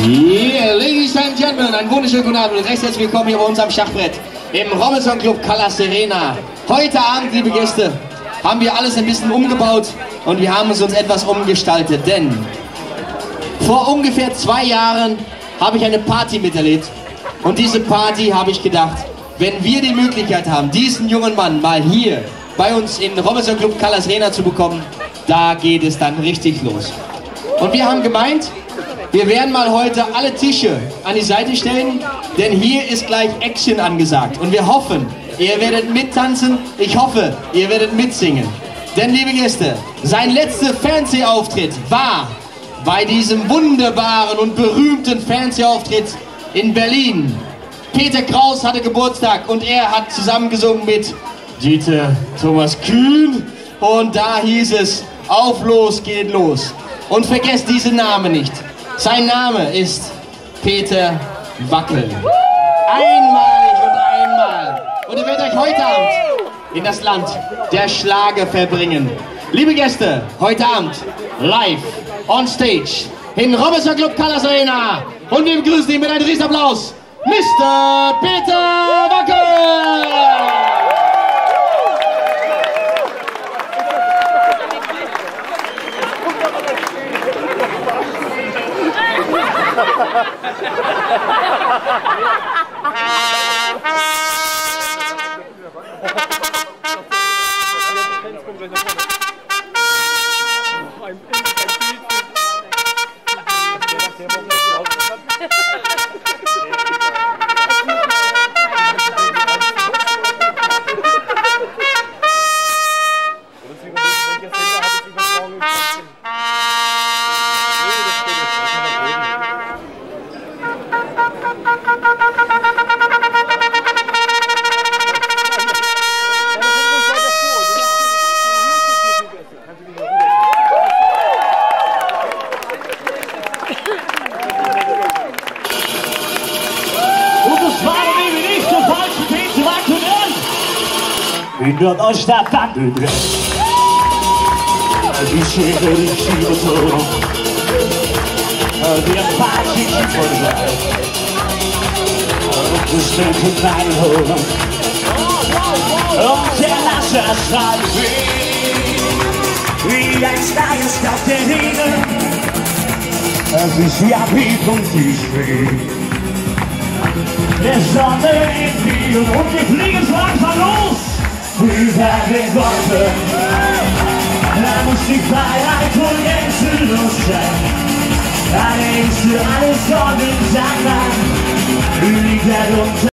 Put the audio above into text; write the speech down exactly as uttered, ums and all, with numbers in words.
Yeah, ladies and gentlemen, einen wunderschönen guten Abend und recht herzlich willkommen hier bei uns am Schachbrett im Robinson Club Cala Serena. Heute Abend, liebe Gäste, haben wir alles ein bisschen umgebaut und wir haben es uns etwas umgestaltet, denn vor ungefähr zwei Jahren habe ich eine Party miterlebt und diese Party habe ich gedacht, wenn wir die Möglichkeit haben, diesen jungen Mann mal hier bei uns in Robinson Club Cala Serena zu bekommen, da geht es dann richtig los. Und wir haben gemeint, wir werden mal heute alle Tische an die Seite stellen, denn hier ist gleich Action angesagt. Und wir hoffen, ihr werdet mittanzen, ich hoffe, ihr werdet mitsingen. Denn, liebe Gäste, sein letzter Fernsehauftritt war bei diesem wunderbaren und berühmten Fernsehauftritt in Berlin. Peter Kraus hatte Geburtstag und er hat zusammengesungen mit Dieter Thomas Kühn. Und da hieß es, auf los geht los. Und vergesst diesen Namen nicht. Sein Name ist Peter Wackel. Einmalig und einmal. Und ihr werdet euch heute Abend in das Land der Schlager verbringen. Liebe Gäste, heute Abend live on stage in Robinson Club Cala Serena. Und wir begrüßen ihn mit einem Riesenapplaus, Mister Peter Wackel! In Nordoststadt Baden-Württemberg, die Schäfer, die Schieberton, die Apache, die Feuerwehr, und das Ständchen reinholen, und der Lasser schreit wie ein Stein auf der Himmel, es ist wie ein Brief und die Schwee. Der Sonne entgegen und wir fliegen so langsam los. Über den Wolken, da muss die Freiheit und grenzenlos sein. Da denkst du, alles Sonnenschein, liegt er unter.